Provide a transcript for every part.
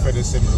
Simru.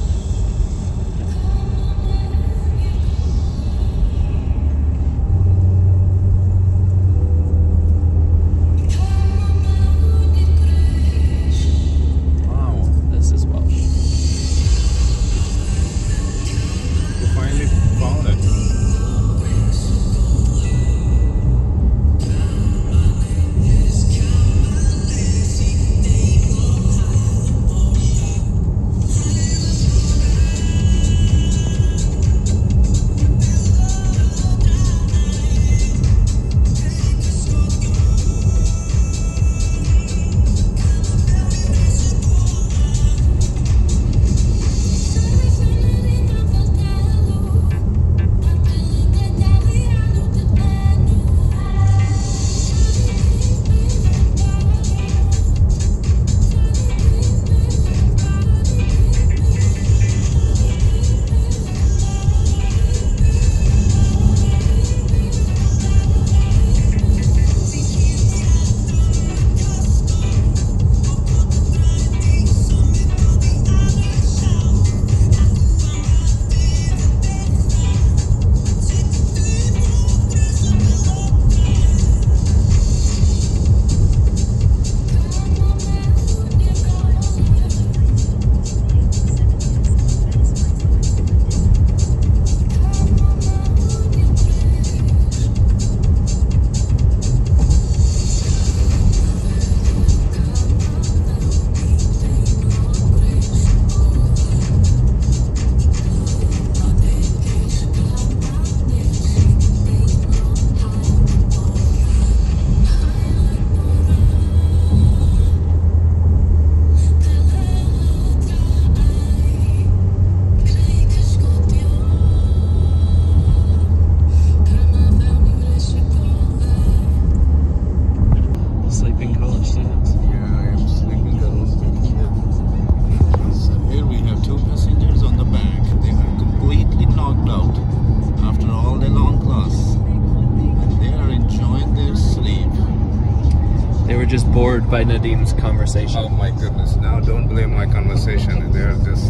Just bored by Nadim's conversation. Oh my goodness, now don't blame my conversation, they're just...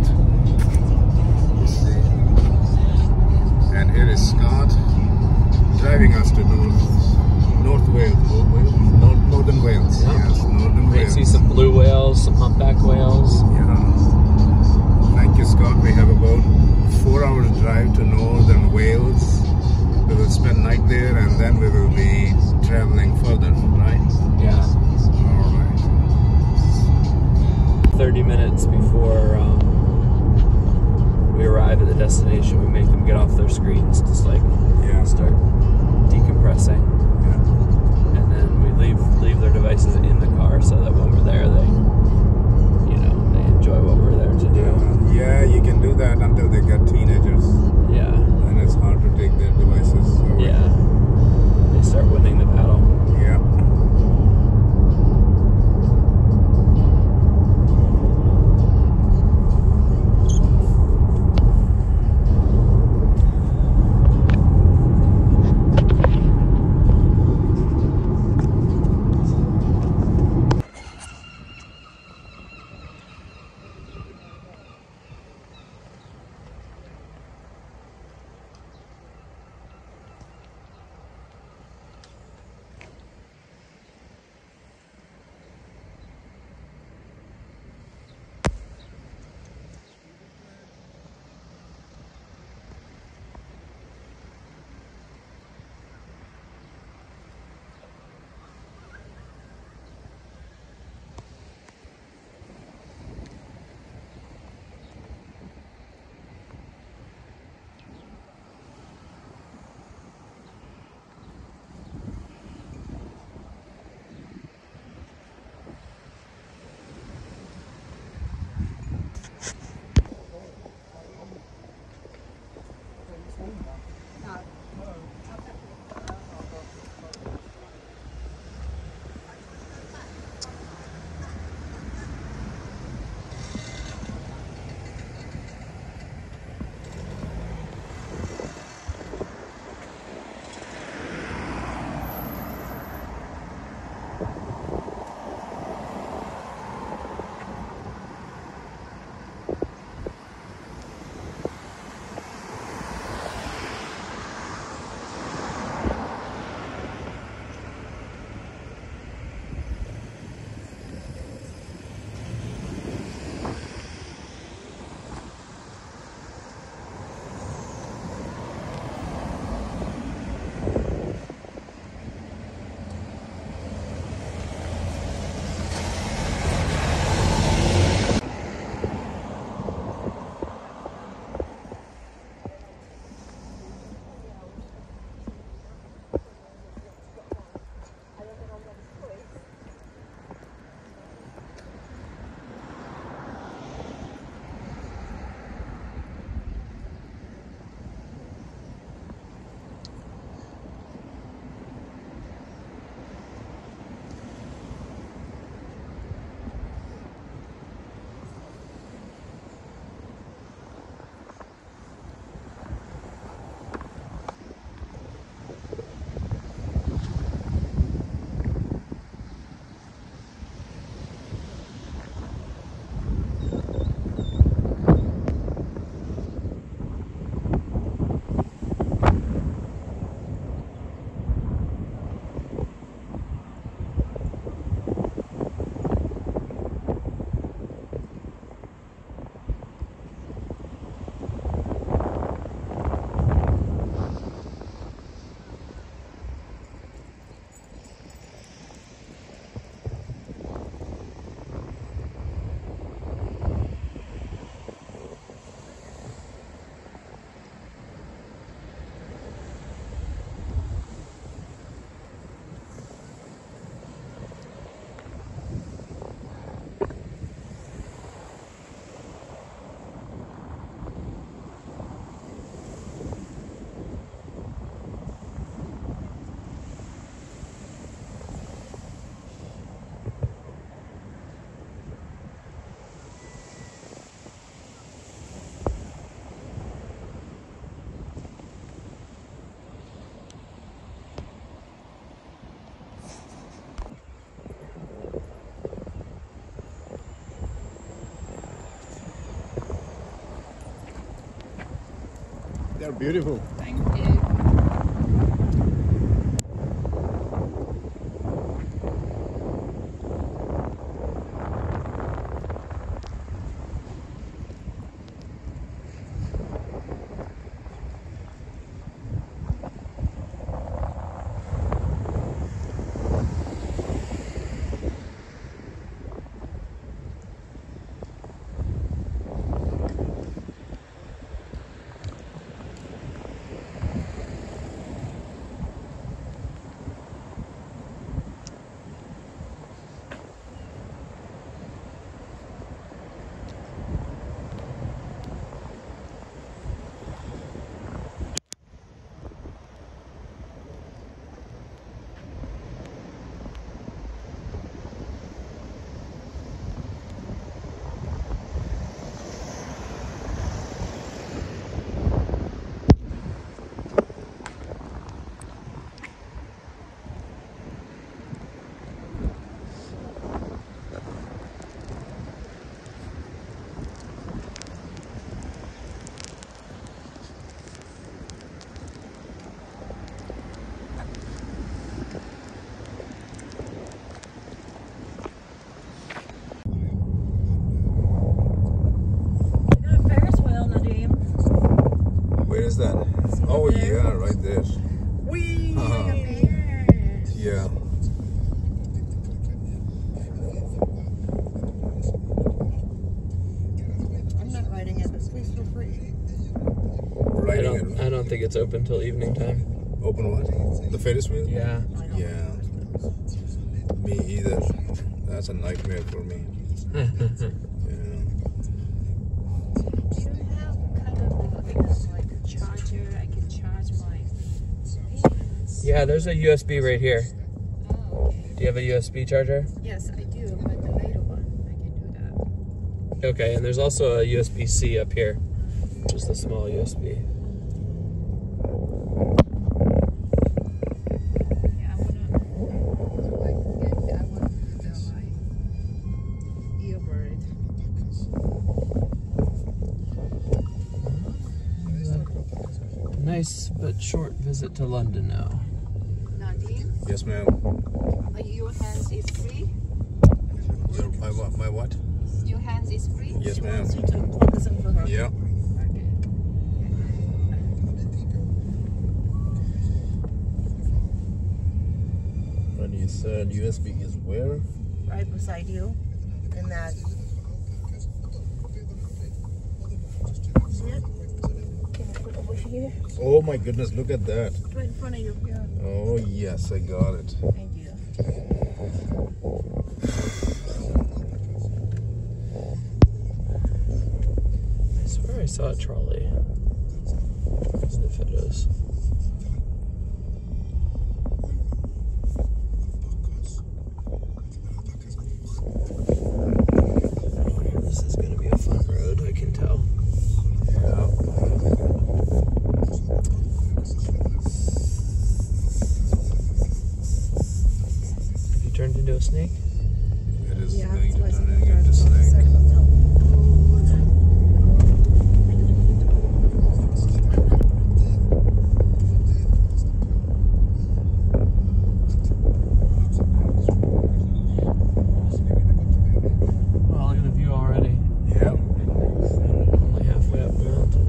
And here is Scott driving us to North Wales, Northern Wales. Yep. Yes, Northern We Wales. see some blue whales, some humpback whales. Yeah. Thank you, Scott. We have about 4 hours drive to Northern Wales. We will spend night there and then we will be traveling further, right? Yeah. 30 minutes before we arrive at the destination, we make them get off their screens to start decompressing. Yeah. And then we leave their devices in the car so that when we're there, they enjoy what we're there to do. Yeah, you can do that until they get teenagers. Yeah. And it's hard to take their devices away. Yeah. They start winning the battle. Yeah. They're beautiful. Thank you. Where is that? Oh yeah, right there. Whee! Yeah. I'm not riding it, but please feel free. Riding I don't think it's open till evening time. Open what? The Ferris wheel? Yeah. Yeah. Me either. That's a nightmare for me. Yeah. Do you have kind of like a charger? I can charge my pants. Yeah, there's a USB right here. Oh, okay. Do you have a USB charger? Yes, I do, but the later one, I can do that. Okay, and there's also a USB-C up here. Just a small USB. Yeah, I want to do my earbud. Nice but short visit to London now. Nadine, Yes, ma'am. are your hands is free? My what? Your hands is free? Yes, She ma'am. wants you to plug this in for her. Yeah. Okay. And you said USB is where? Right beside you. In that. See it? Can you put over here? Oh my goodness, look at that. Right in front of you. Yeah. Oh yes, I got it. Thank you. I swear I saw a trolley in the photos. This is going to be a fun road, I can tell. Yeah. Have you turned into a snake? It is Yeah, going that's to why turn sometimes into it's on the snake. second of milk. Wow, look at the view already. Yeah. Only halfway up the mountain.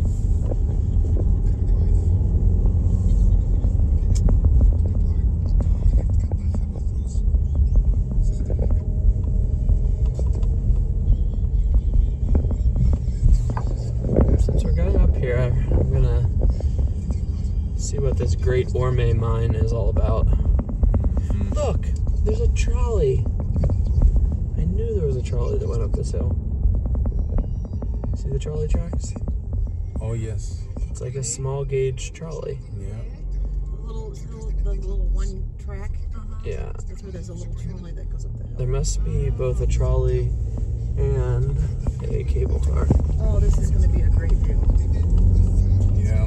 Since we're going up here, I'm gonna see what this Great Orme mine is all about. Look, there's a trolley. I knew there was a trolley that went up this hill. See the trolley tracks? Oh yes. It's like a small gauge trolley. Yeah. The little one track. Yeah. That's where there's a little trolley that goes up the hill. There must be both a trolley and a cable car. Oh, this is going to be a great view. Yeah.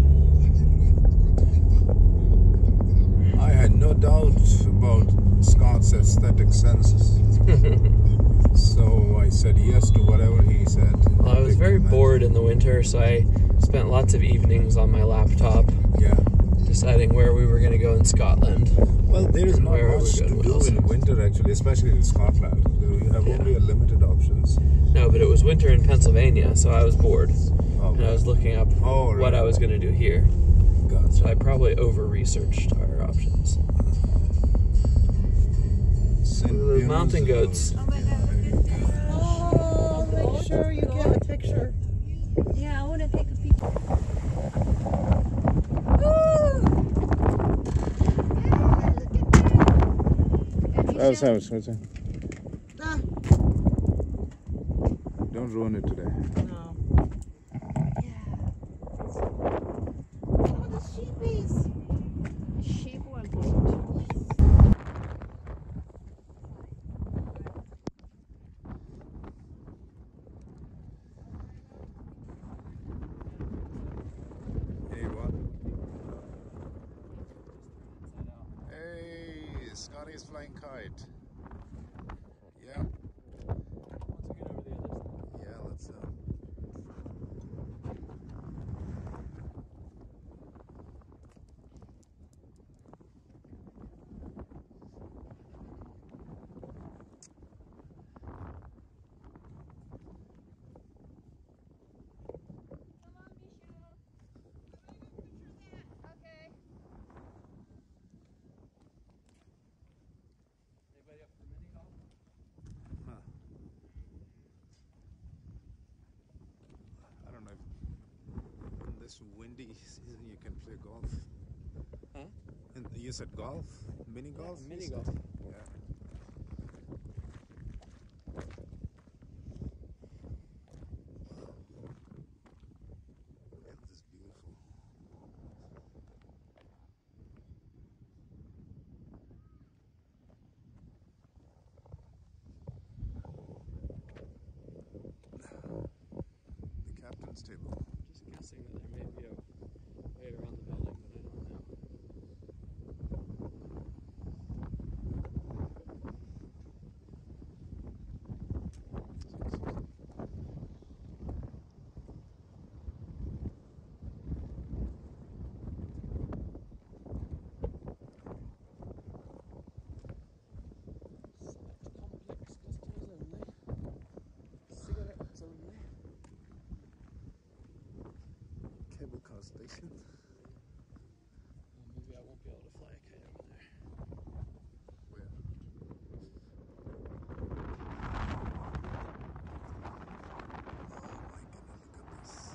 I had no doubt about Scott's aesthetic senses. So I said yes to whatever he said. Well, I was very Big man. bored in the winter, so I spent lots of evenings on my laptop Yeah. deciding where we were going to go in Scotland. Well, there is not Where are we much to going, do Wilson? in winter, actually, especially in Scotland. You have Yeah. only a limited options. No, but it was winter in Pennsylvania, so I was bored. Oh, And I was looking up Oh, what right. I was going to do here. God. So I probably over-researched our options. The mountain goats. Oh my god, look at that. Oh, make sure you get a picture. Yeah, I want to take a picture. Oh, sorry. Ah, Don't ruin it today. no. Oh, the sheepies. Sheep or goat? Hey, what? Hey, Scotty's flying kite. Yeah. Yeah, let's. I don't know if in this windy season you can play golf. Huh? And you said golf? Mini golf? mini You said? golf. Yeah. Look at this beautiful. The captain's table. I'm just guessing that there may be a way around the building, but I don't know. Select complex customers only. Cigarettes only. Cable car station. Oh, maybe I won't be able to fly a kite over there. Where? Oh my goodness, look at this.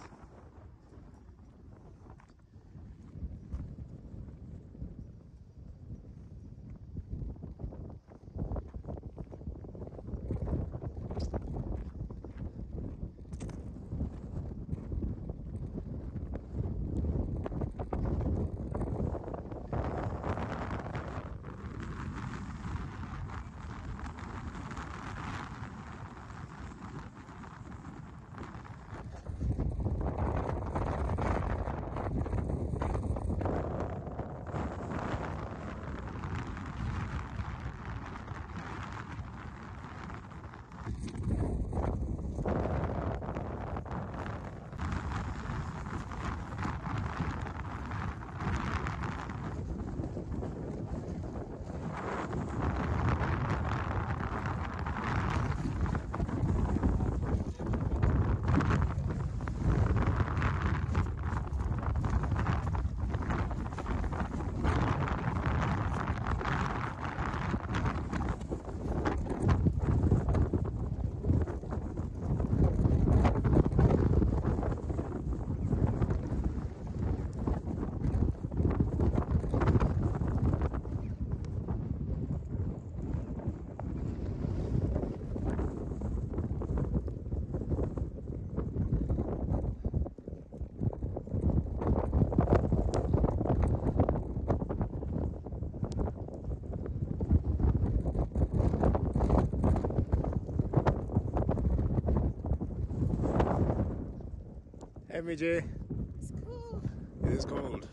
Hey, MJ. It's cool. It is cold.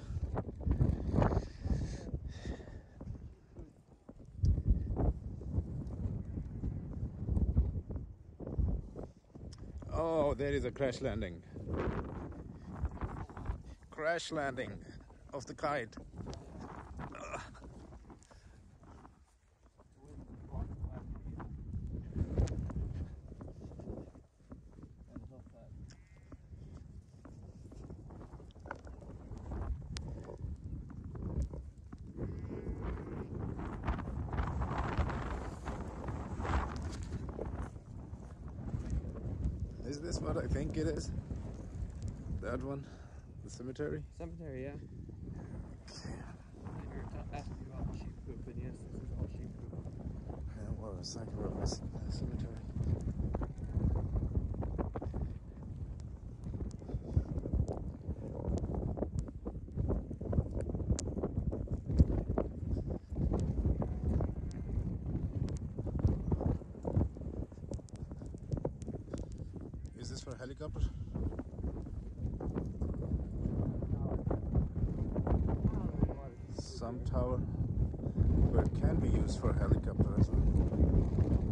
Oh, there is a crash landing. crash landing of the kite. Is this what I think it is? That one? The cemetery? Cemetery, yeah. You were asking about sheep poop, and yes, this is all sheep poop. Yeah, well, I was thinking about this cemetery. Is this for a helicopter? Some tower, but it can be used for a helicopter as well.